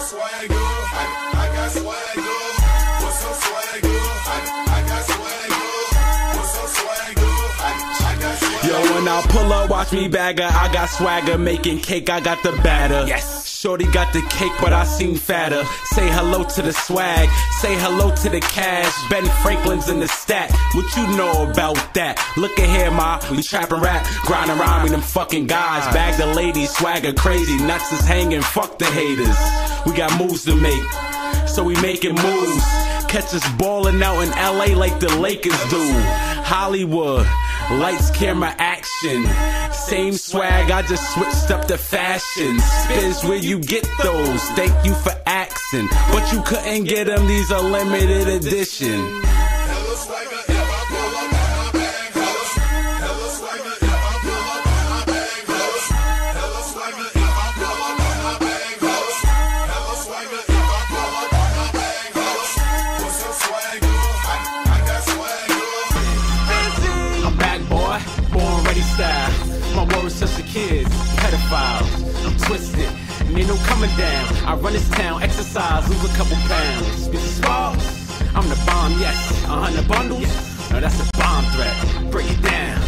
swagger. I got swagger. What's up, swagger? I got swagger. What's up, swagger? I got swagger. Yo, when I pull up, watch me bagger. I got swagger, making cake, I got the batter. Yes. Shorty got the cake, but I seem fatter. Say hello to the swag, say hello to the cash. Ben Franklin's in the stack, what you know about that? Look at here, ma, we trappin' rap, grindin' rhyming them fucking guys. Bag the ladies, swagger crazy, nuts is hanging, fuck the haters. We got moves to make, so we making moves. Catch us ballin' out in LA like the Lakers do. Hollywood, lights, camera, action. Same swag, I just switched up the fashion. Spins where you get those, thank you for asking. But you couldn't get them, these are limited edition. Hella swagger if I pull up on my bag. Hella swagger if I pull up on my bag. Hella swagger if I pull up on my bag. Hella swagger if I pull up on my bag. What's up, swagger? I got swagger. I'm back, boy, born ready style. My words since a kid, pedophiles. I'm twisted, and ain't no coming down. I run this town, exercise, lose a couple pounds. Be small, I'm the bomb, yes. 100 bundles, no, that's a bomb threat. Break it down.